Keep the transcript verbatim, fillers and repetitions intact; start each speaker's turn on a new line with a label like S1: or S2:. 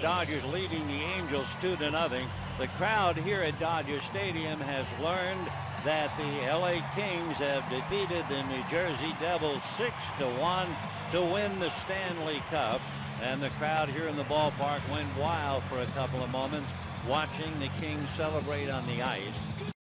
S1: Dodgers leading the Angels two to nothing. The crowd here at Dodger Stadium has learned that the L A Kings have defeated the New Jersey Devils six to one to win the Stanley Cup. And the crowd here in the ballpark went wild for a couple of moments watching the Kings celebrate on the ice.